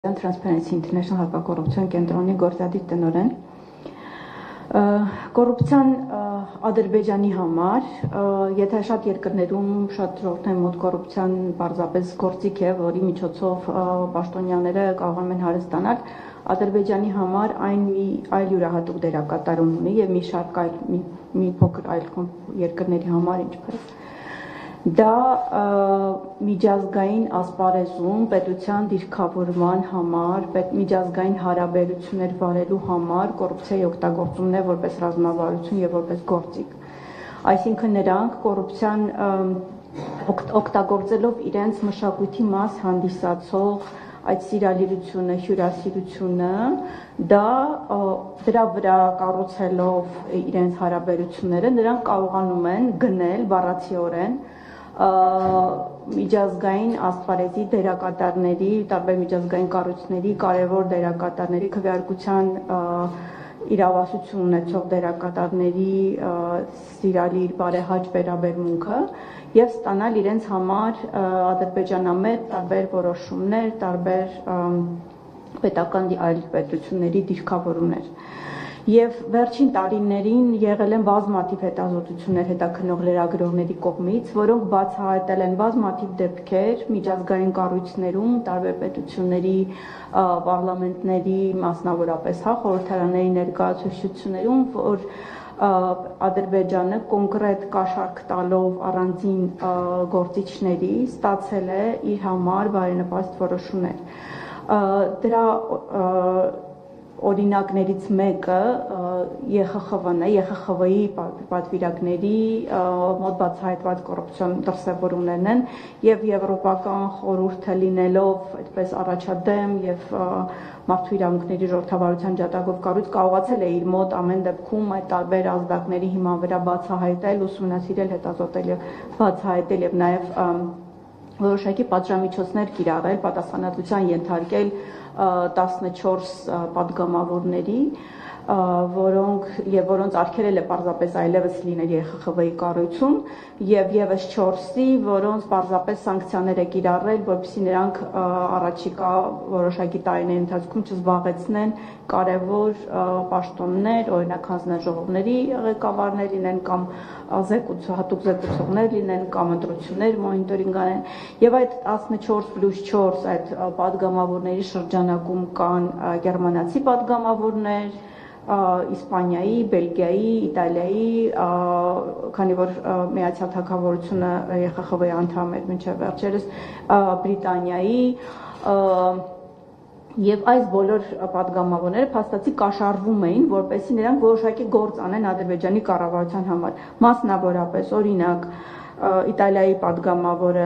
Transparency International հակակոռուպցիոն կենտրոնի գործադիր տնօրեն։ Կոռուպցիան Ադրբեջանի համար, եթե շատ երկրներում շատ ժողովրդային մոտ կոռուպցիան պարզապես գործիք է, որի միջոցով պաշտոնյաները կարող են հարկ ստանալ, Ադրբեջանի համար այն մի այլ յուրահատուկ դերակատարում ունի եւ մի շարք այլ մի փոքր այլ երկրների համար ինչպես դա միջազգային ասպարեզում պետության դիրքավորման համար, միջազգային հարաբերություններ վարելու համար կոռուպցիայի օգտագործումն է որպես ռազմավարություն եւ որպես գործիք։ Այսինքն նրանք կոռուպցիան օգտագործելով իրենց մշակույթի մաս հանդիսացող այդ սիրալիրությունը, հյուրասիրությունը, դրա վրա կառուցելով իրենց հարաբերությունները, նրանք կարողանում են գնել բառացիորեն միջազգային ասպարեզի դերակատարների, տարբեր միջազգային կառույցների, կարևոր դերակատարների, քվեարկության իրավասություն ունեցող դերակատարների սիրալիր բարեհաճ վերաբերմունքը եւ ստանալ իրենց համար ադրբեջանամետ տարբեր որոշումներ, տարբեր պետական այլ պետությունների դիրքավորումներ։ Եվ վերջին տարիներին եղել են բազմաթիվ հետազոտություններ հետաքննող լրագրողների կողմից, որոնք բացահայտել են բազմաթիվ դեպքեր միջազգային կառույցներում, տարբեր պետությունների պարլամենտների, մասնավորապես խորհրդարանների ներկայացուցչություններում, որ Ադրբեջանը կոնկրետ կաշառք տալով առանձին գործիչների ստացել է իր համար բարենպաստ որոշումներ։ Դրա օրինակներից մեկը ԵԽԽՎ-ն է, ԵԽԽՎ-ի պատվիրակների մոտ բացահայտված կոռուպցիոն դրսևորումներն են եւ Եվրոպական խորհուրդը լինելով այդպես առաջադեմ եւ մարդու իրավունքների ժողովրդավարության ջատագով կառույց կարողացել է իր մոտ ամեն դեպքում այդ տարբեր ազդակների հիման վրա բացահայտել, ուսումնասիրել, հետազոտել եւ բացահայտել եւ նաեւ որոշակի պատժամիջոցներ կիրառել, պատասխանատվության ենթարկել 14 պատգամավորների, որոնց արգելել է պարզապես այլևս լինել ԵԽԽՎ-ի կառույցում եւ եւս 4-ի, որոնց պարզապես սանկցիաներ է կիրառել, որպեսզի նրանք առաջիկա որոշակի տարիների ընթացքում չզբաղեցնեն կարևոր պաշտոններ, օրինակ հանձնաժողովների ղեկավարներ լինեն կամ հատուկ զեկուցողներ լինեն կամ ընտրություններ մոնիտորինգ անեն եւ այդ 14+4 այդ պատգամավորների շրջանակում կան գերմանացի պատգամավորներ, Իսպանիայի, Բելգիայի, Իտալիայի, քանի որ Միացյալ Թագավորությունը ԵԽԽՎ-ի անդամ էր մինչև վերջերս, Բրիտանիայի եւ այս բոլոր պատգամավորները փաստացի կաշառվում էին, որպեսզի նրանք որոշակի գործ անեն Ադրբեջանի կառավարության համար։ Մասնավորապես, օրինակ, Իտալիայի պատգամավորը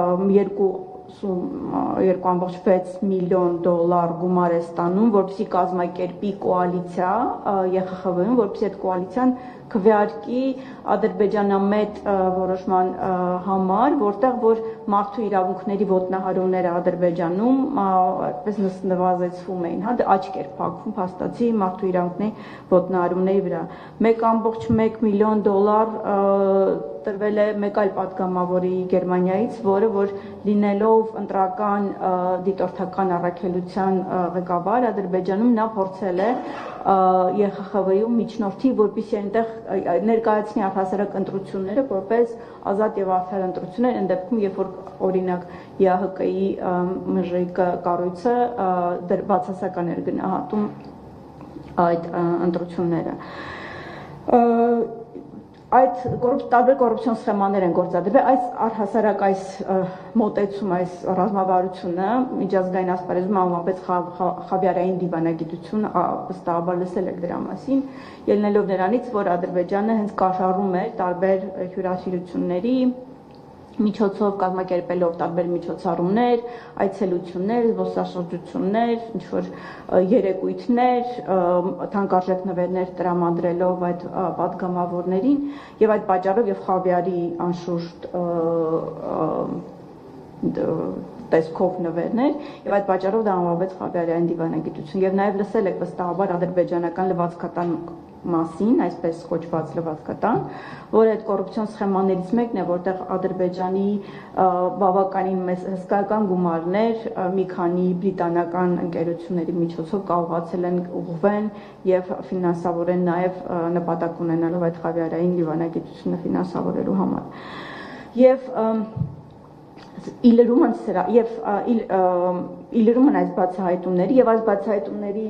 2.6 միլիոն դոլար գումար է ստանում, որպեսզի կազմակերպի կոալիցիա ԵԽԽՎ-ում, որպեսզի այդ կոալիցիան քվեարկի ադրբեջանամետ որոշման համար, որտեղ որ մարդու իրավունքների ոտնահարումները Ադրբեջանում այդպես նվազեցվում էին, աչք էր փակվում փաստացի մարդու իրավունքների ոտնահարումների վրա։ 1.1 միլիոն դոլար տրվել է մեկ այլ պատգամավորի Գերմանիայից, որը որ լինելով ընտրական դիտորդական առաքելության ղեկավար Ադրբեջանում նա փորձել է ԵԽԽՎ-ում միջնորդի, որպեսզի այնտեղ ներկայացնի առհասարակ ընտրությունները որպես ազատ եւ արդար ընտրություններ, այն դեպքում, երբ որ օրինակ ԵԱՀԿ-ի ՄԺԿ կառույցը բացասական էր գնահատում այդ ընտրությունները։ Այդ տարբեր կոռուպցիոն սխեմաներ են գործադրվել, այս առհասարակ այս մոտեցում, այս ռազմավարությունը միջազգային ասպարեզում անվանվեց խավիարային դիվանագիտություն, վստահաբար լսել եք դրա մասին, ելնելով նրանից, որ Ադրբեջանը հենց կաշառում է տարբեր հյուրասիրությունների միջոցով կազմակերպելով տարբեր միջոցառումներ, այցելություններ, զբոսաշրջություններ, ինչ-որ երեկույթներ, թանկարժեք նվերներ տրամադրելով այդ պատգամավորներին եւ այդ պատճառով եւ խավիարի անշուշտ տեսքով նվերներ եւ այդ պատճառով դա անվանվեց Խավիարյան դիվանագիտություն եւ նաեւ լսել եք վստահաբար ադրբեջանական լվացքատան մասին, այսպես կոչված լվացքատան, որ այդ կոռուպցիոն սխեմաներից մեկն է, որտեղ Ադրբեջանի բավականին մեծ հսկայական գումարներ մի քանի բրիտանական ընկերությունների միջոցով կարողացել են ուղղվեն եւ ֆինանսավորեն նաեւ նպատակ ունենալով այդ Խավիարային դիվանագիտությունը ֆինանսավորելու համար։ Եվ իլրումն այս բացահայտումների եւ այս բացահայտումների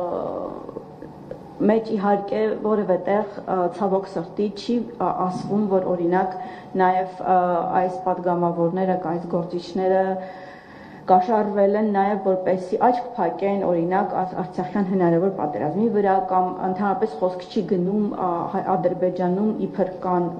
մեջ իհարկե որևէ տեղ ցավոք սրտի չի ասվում, որ օրինակ նաև այս падգամավորները կամ այս գործիչները կաշառվել են նաև որպեսզի աչք փակեն օրինակ արցախյան հնարավոր պատերազմի վրա կամ ընդհանրապես խոսք չի գնում Ադրբեջանում իբր կան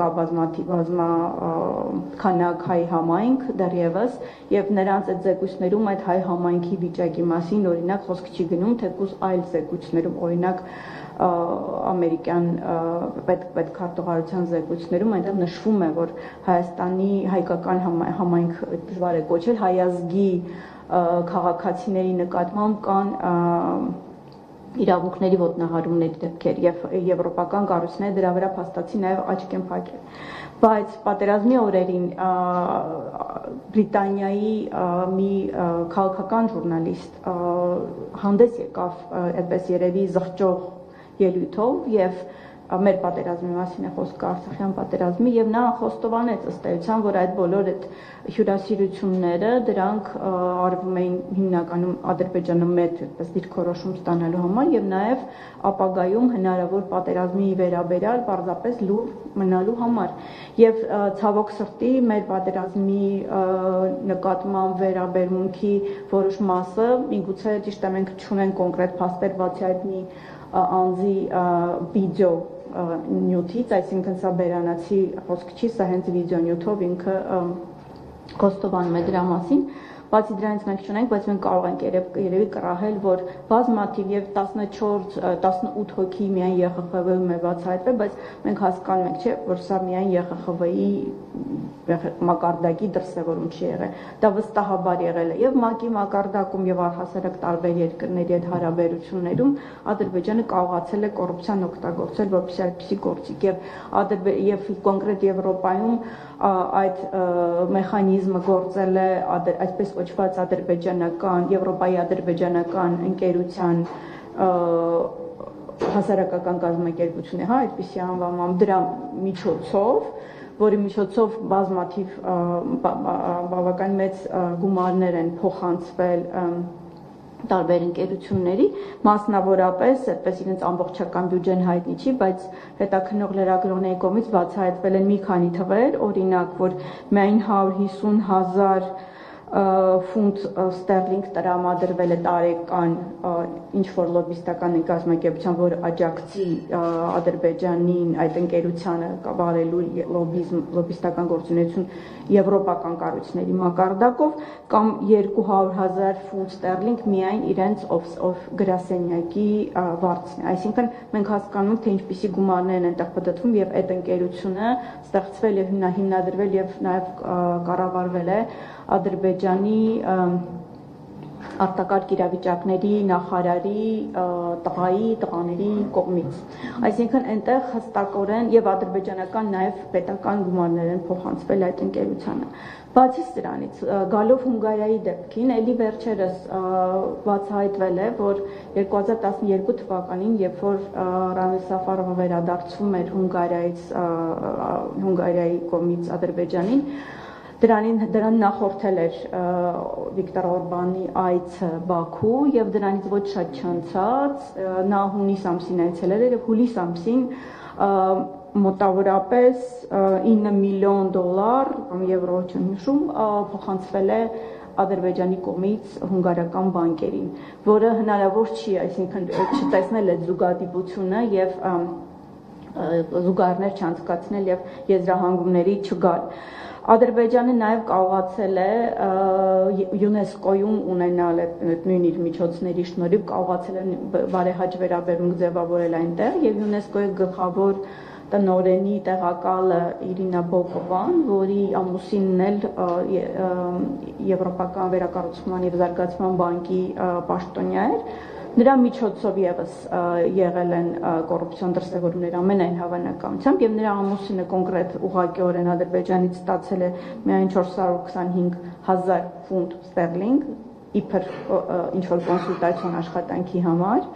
քանակ հայ համայնք դեռևս եւ նրանց այդ զեկույցներում այդ հայ համայնքի վիճակի մասին օրինակ խոսք չի գնում թեկուզ այլ զեկույցներում օրինակ ամերիկյան պետքարտուղարության զեկույցներում այնտեղ նշվում է որ Հայաստանի հայկական համայնք դժվար է կոչել հայազգի քաղաքացիների նկատմամբ կան իրավունքների ոտնահարումների դեպքեր եւ եվրոպական կառույցները դրա վրա փաստացի նաեւ աչք են փակել բայց պատերազմի օրերին Բրիտանիայի մի քաղաքական ժուրնալիստ հանդես եկավ այդպես երևի զղջող ելույթով եւ մեր պատերազմի մասին է խոսքը Արցախյան պատերազմի եւ նա խոստովանեց ըստ էության որ այդ բոլոր այդ հյուրասիրությունները դրանք արվում էին հիմնականում Ադրբեջանը մեծ այդպես դիրքորոշում ստանալու համար եւ նաեւ ապագայում հնարավոր պատերազմի վերաբերյալ պարզապես լուր մնալու համար եւ ցավոք սրտի մեր պատերազմի նկատմամբ վերաբերմունքի որոշ մասը միգուցե ճիշտ է մենք չունենք կոնկրետ փաստեր բացի այդ մի անձի վիդեո նյութից, այսինքն սա բերանացի խոսք չի, սա հենց վիդեո նյութով ինքը խոստովանում է դրա մասին, բացի դրանից մենք չունենք, բայց մենք կարող ենք երևի կռահել, որ բազմաթիվ եւ 14-18 հոգի միայն ԵԽԽՎ-ում է բացահայտվել, բայց մենք հասկանում ենք, չէ, որ սա միայն ԵԽԽՎ-ի մակարդակի դրսևորում չի եղել։ Դա վստահաբար եղել է եւ ՄԱԿ-ի մակարդակում եւ առհասարակ տարբեր երկրների հետ հարաբերություններում Ադրբեջանը կարողացել է կոռուպցիան օգտագործել որպեսզի այդպիսի գործիք եւ կոնկրետ Եվրոպայում այդ մեխանիզմը գործել է այսպես կոչված ադրբեջանական Եվրոպայի ադրբեջանական ընկերության հասարակական կազմակերպություն է, հա, այդպիսի անվանմամբ դրա միջոցով որի միջոցով բազմաթիվ բավական մեծ գումարներ են փոխանցվել տարբեր ընկերությունների, մասնավորապես, այդպես իրենց ամբողջական բյուջեն հայտնի չի, բայց հետաքննող լրագրողների կողմից բացահայտվել են մի քանի թվեր, օրինակ, որ միայն 150,000 ֆունտ ստերլինգ տրամադրվել է տարեկան ինչ-որ լոբիստական կազմակերպության, որ աջակցի Ադրբեջանին այդ ընկերությանը վարելու լոբիստական գործունեություն եվրոպական կառույցների մակարդակով կամ 200,000 ֆունտ ստերլինգ միայն իրենց գրասենյակի վարձն է։ Այսինքն մենք հասկանում ենք, թե ինչպիսի գումարներ են այնտեղ պտտվում եւ այդ ընկերությունը ստեղծվել եւ հիմնադրվել եւ նաեւ կառավարվել է Ադրբեջանի արտակարգ իրավիճակների նախարարի տղաների կողմից։ Այսինքն այնտեղ հստակորեն եւ ադրբեջանական նաեւ պետական գումարներ են փոխանցվել այդ ընկերությանը։ Բացի սրանից, գալով Հունգարիայի դեպքին, ելի վերջերս բացահայտվել է, որ 2012 թվականին, երբ որ Ռամիլ Սաֆարովը վերադարձում էր Հունգարիայի կողմից Ադրբեջանին, Դրան նախորդել էր Վիկտոր Օրբանի այցը Բաքու եւ դրանից ոչ շատ չանցած նա հունիս ամսին այցելել էր եւ հուլիս ամսին մոտավորապես $9 միլիոն կամ եվրո չեմ հիշում փոխանցվել է Ադրբեջանի կողմից հունգարական բանկերին, որը հնարավոր չի, այսինքն չտեսնել այդ զուգադիպությունը եւ զուգահեռներ չանցկացնել եւ եզրահանգումների չգալ։ Ադրբեջանը նաև կարողացել է ՅՈՒՆԵՍԿՕ-ում ունենալ այդ նույն իր միջոցների շնորհիվ կարողացել է բարեհաճ վերաբերմունք ձևավորել այնտեղ եւ ՅՈՒՆԵՍԿՕ-ի գլխավոր տնօրենի տեղակալը Իրինա Բոկովան, որի ամուսինն էլ Եվրոպական վերակառուցման եւ զարգացման բանկի պաշտոնյա էր, նրա միջոցով եւս եղել են կոռուպցիոն դրսևորումներ ամենայն հավանականությամբ եւ նրա ամուսինը կոնկրետ ուղղակիորեն Ադրբեջանից ստացել է միայն 425,000 ֆունտ ստերլինգ իբր ինչ-որ կոնսուլտացիոն աշխատանքի համար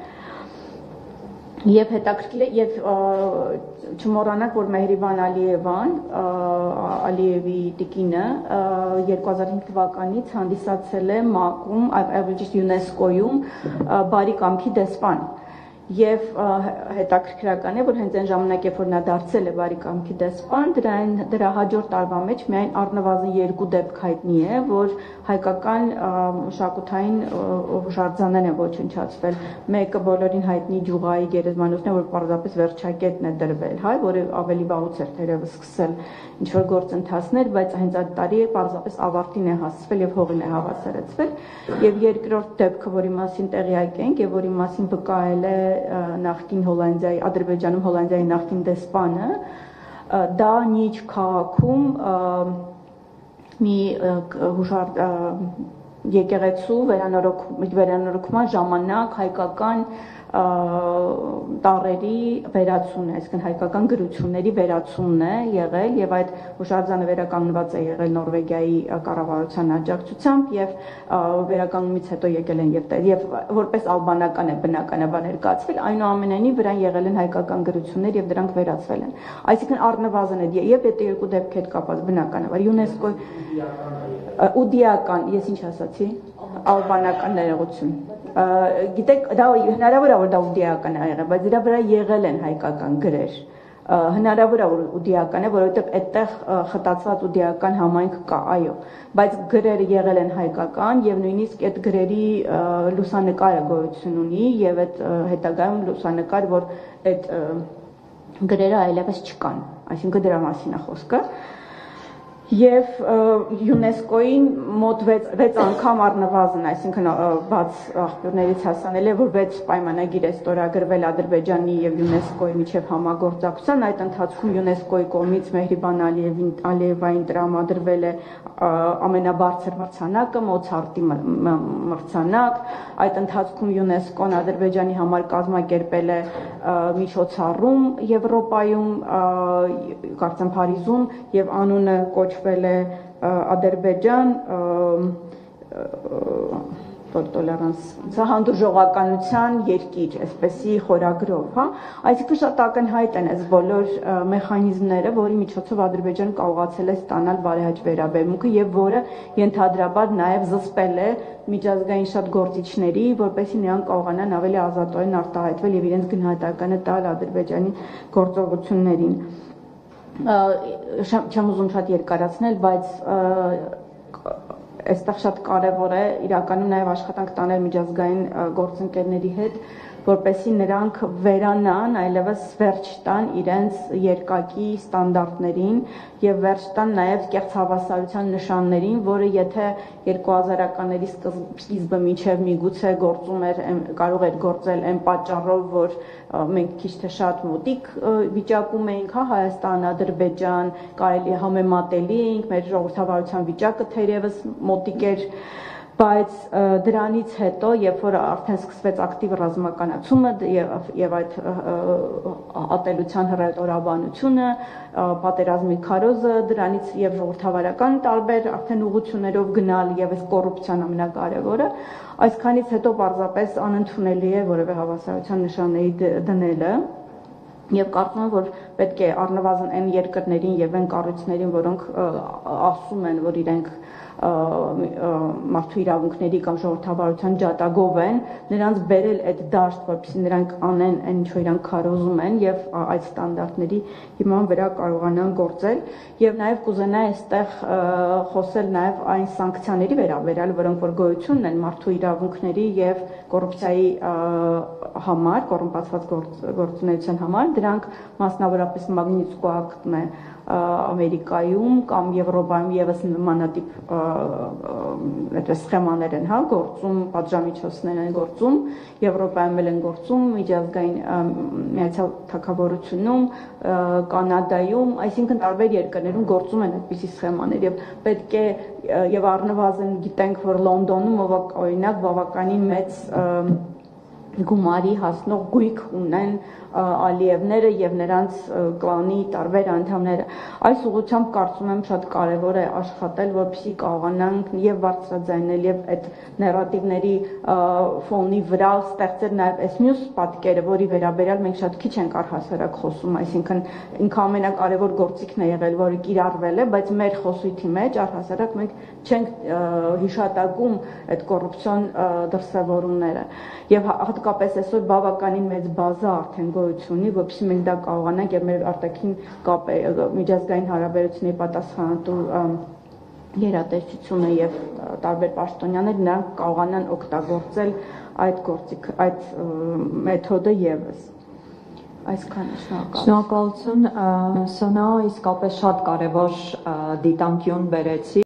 եւ հետաքրքիր է եւ չմոռանանք որ Մեհրիբան Ալիևան Ալիևի տիկինը 2005 թվականից հանդիսացել է ՄԱԿ-ում, ավելի ճիշտ ՅՈՒՆԵՍԿՕ-ում բարի կամքի դեսպան եւ հետաքրքրական է որ հենց այն ժամանակ երբ որ նա դարձել է բարի կամքի դեսպան դրա հաջորդ տարվա մեջ միայն առնվազն 2 դեպք հայտնի է որ հայկական մշակութային հուշարձաններ են ոչնչացվել մեկը բոլորին հայտնի Ջուղայի գերեզմանոցն է որ պարզապես վերջակետն է դրվել հայ որը ավելի վաղուց էր թերևս սկսել ինչ որ գործընթացներ բայց հենց այդ տարի պարզապես ավարտին է հասցվել եւ հողին է հավասարեցվել եւ երկրորդ դեպքը որի մասին տեղյակ ենք եւ որի մասին վկայել է նախկին Հոլանդիայի Ադրբեջանում Հոլանդիայի նախկին դեսպանը դա Նիչ քաղաքում մի եկեղեցու վերանորոգման ժամանակ հայկական տարերի վերացումն է, այսինքն հայկական գրությունների վերացումն է եղել եւ այդ հուշարձանը վերականգնված է եղել Նորվեգիայի կառավարության աջակցությամբ եւ վերականգնումից հետո եկել են եւ որպես ալբանական է բնականաբար ներկայացվել, այնուամենայնիվ վրան եղել են հայկական գրություններ եւ դրանք վերացվել են։ Այսինքն առնվազն է եւ եթե երկու դեպք հետ կապված բնականաբար ՅՈՒՆԵՍԿՕ ուդիական, ես ինչ ասացի, ալբանական ներողություն գիտեք դա հնարավոր է որ դա ուդիական է եղել բայց դրա վրա եղել են հայկական գրեր հնարավոր է որ ուդիական է որովհետև այդտեղ խտացված ուդիական համայնք կա այո բայց գրերը եղել են հայկական եւ նույնիսկ այդ գրերի լուսանկարը գոյություն ունի եւ այդ հետագայում լուսանկար որ այդ գրերը այլևս չկան այսինքն դրա մասին է խոսքը Եվ ՅՈՒՆԵՍԿՕ-ին մոտ 6 անգամ առնվազն, այսինքն բաց աղբյուրներից հասանել է, որ 6 պայմանագիր է ստորագրվել Ադրբեջանի եւ ՅՈՒՆԵՍԿՕ-ի միջև համագործակցության, այդ ընթացքում ՅՈՒՆԵՍԿՕ-ի կողմից Մեհրիբան Ալիևային տրամադրվել է ամենաբարձր մրցանակը, Մոցարտի մրցանակ, այդ ընթացքում ՅՈՒՆԵՍԿՕ-ն Ադրբեջանի համար կազմակերպել է միջոցառում Եվրոպայում, կարծեմ Փարիզում եւ անունը կոչվել է Ադրբեջան հանդուրժողականության երկիր, այսպեսի խորագրով, հա, այսինքն շատ ակնհայտ են այս բոլոր մեխանիզմները, որի միջոցով Ադրբեջանը կարողացել է ստանալ բարեհաճ վերաբերմունքը եւ որը ենթադրաբար նաեւ զսպել է միջազգային շատ գործիչների, որպեսզի նրանք կարողանան ավելի ազատորեն արտահայտվել եւ իրենց գնահատականը տալ Ադրբեջանի գործողություններին չեմ ուզում շատ երկարացնել, բայց այստեղ շատ կարևոր է իրականում նաև աշխատանք տանել միջազգային գործընկերների հետ, որպեսզի նրանք վերանան, այլևս վերջ տան իրենց երկակի ստանդարտներին եւ վերջ տան նաեւ կեղծ հավասարության նշաններին, որը եթե 2000-ականների սկիզբը մինչեւ միգուցե գործում էր, կարող էր գործել այն պատճառով, որ մենք քիչ թե շատ մոտիկ վիճակում էինք, հա, Հայաստան, Ադրբեջան, կարելի է համեմատելի էինք, մեր ժողովրդավարության վիճակը թերևս մոտիկ էր բայց դրանից հետո, երբ որ արդեն սկսվեց ակտիվ ռազմականացումը եւ այդ ատելության հռետորաբանությունը, պատերազմի քարոզը, դրանից եւ ժողովրդավարական տարբեր արդեն ուղղություններով գնալ եւ այս կոռուպցիան ամենակարևորը, այսքանից հետո պարզապես անընդունելի է որևէ հավասարության նշանների դնելը Եվ կարծում եմ, որ պետք է առնվազն այն երկրներին եւ այն կառույցներին, որոնք ասում են, որ իրենք մարդու իրավունքների կամ ժողովրդավարության ջատագով են, նրանց բերել այդ դաշտ, որպեսզի նրանք անեն այն, ինչ որ իրանք քարոզում են եւ այդ ստանդարտների հիման վրա կարողանան գործել եւ նաեւ կուզենայի այստեղ խոսել նաեւ այն սանկցիաների վերաբերյալ, որոնք որ գոյություն ունեն մարդու իրավունքների եւ կոռուպցիայի համար, կոռումպացված գործունեության համար, դրանք մասնավորապես Մագնիտսկու ակտն է Ամերիկայում կամ Եվրոպայում եւս նմանատիպ այդպես սխեմաներ են, հա, գործում, պատժամիջոցներ են գործում, Եվրոպայում էլ են գործում, միջազգային Միացյալ Թագավորությունում, Կանադայում, այսինքն տարբեր երկրներում գործում են այդպիսի սխեմաներ եւ պետք է եւ առնվազն գիտենք, որ Լոնդոնում օրինակ բավականին մեծ գումարի հասնող գույք ունեն Ալիևները եւ նրանց կլանի տարբեր անդամները։ Այս ուղղությամբ կարծում եմ շատ կարեւոր է աշխատել, որպեսզի կարողանանք եւ բարձրաձայնել եւ այդ նարատիվների ֆոնի վրա ստեղծել նաեւ այս մյուս պատկերը, որի վերաբերյալ մենք շատ քիչ ենք առհասարակ խոսում, այսինքն ինքը ամենակարևոր գործիքն է եղել, որը կիրառվել է, բայց մեր խոսույթի մեջ առհասարակ մենք չենք հիշատակում այդ կոռուպցիոն դրսևորումները եւ հատկապես այսօր բավականին մեծ բազա արդեն գոյություն ունի, որովհետեւ մենք դա կարողանանք եւ մեր արտաքին միջազգային հարաբերությունների պատասխանատու գերատեսչությունը եւ տարբեր պաշտոնյաներ նրանք կարողանան օգտագործել այդ մեթոդը եւս։ Այսքանը, շնորհակալություն Սոնա, իսկապես շատ կարևոր դիտանկյուն բերեցի